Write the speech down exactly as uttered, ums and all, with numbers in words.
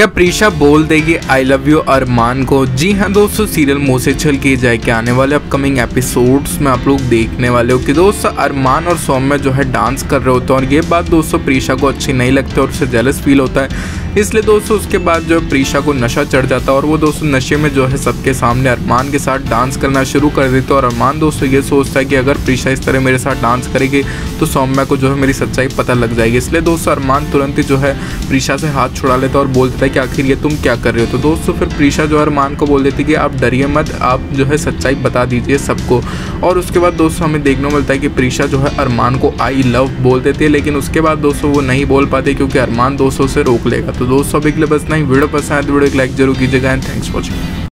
क्या प्रीशा बोल देगी आई लव यू अरमान को? जी हाँ दोस्तों, सीरियल मुँह से छल के जाए के आने वाले अपकमिंग एपिसोड्स में आप लोग देखने वाले हो कि दोस्तों अरमान और सौम्य जो है डांस कर रहे होते हैं और ये बात दोस्तों प्रीशा को अच्छी नहीं लगती और उसे जेलस फील होता है। इसलिए दोस्तों उसके बाद जो है प्रीशा को नशा चढ़ जाता है और वो दोस्तों नशे में जो है सबके सामने अरमान के साथ डांस करना शुरू कर देते हैं। और अरमान दोस्तों ये सोचता है कि अगर प्रीशा इस तरह मेरे साथ डांस करेगी तो सौम्या को जो है मेरी सच्चाई पता लग जाएगी। इसलिए दोस्तों अरमान तुरंत ही जो है प्रीशा से हाथ छुड़ा लेता है और बोल देता है कि आखिर ये तुम क्या कर रहे हो। तो दोस्तों फिर प्रीशा जो है अरमान को बोल देती है कि आप डरिए मत, आप जो है सच्चाई बता दीजिए सबको। और उसके बाद दोस्तों हमें देखने को मिलता है कि प्रीशा जो है अरमान को आई लव बोल देती है, लेकिन उसके बाद दोस्तों वो नहीं बोल पाते क्योंकि अरमान दोस्तों से रोक लेगा। तो दोस्तों अभी के लिए बस नहीं, वीडियो पसंद आए तो वीडियो को लाइक जरूर कीजिएगा एंड थैंक्स फॉर वॉचिंग।